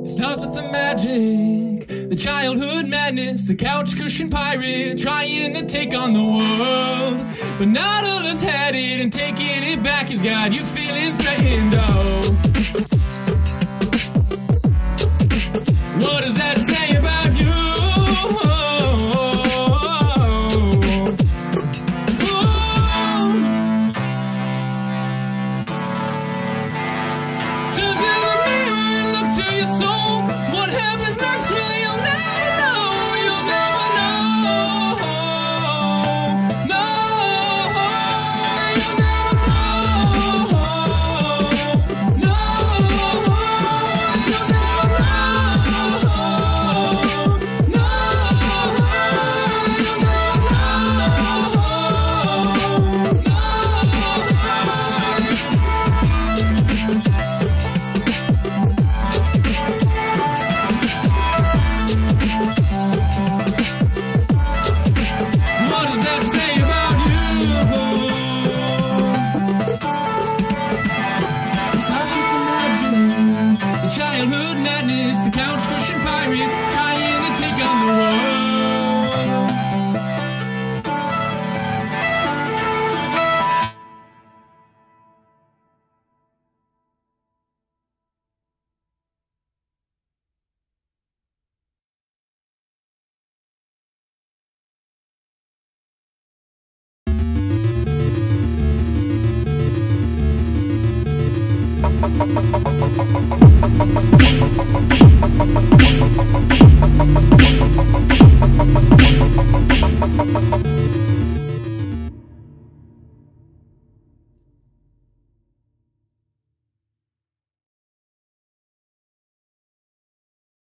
Starts with the magic, the childhood madness, the couch cushion pirate trying to take on the world. But not all has had it, and taking it back has got you feeling threatened. Oh, what does that say about you? Turn to the mirror and look to your soul. What happens next? Well, you'll never know. You'll never know. No, you'll never know. No, you'll never know. No, you'll What does that say about you? Starts with the magic, the childhood madness, the couch cushion pirate trying to take on the world.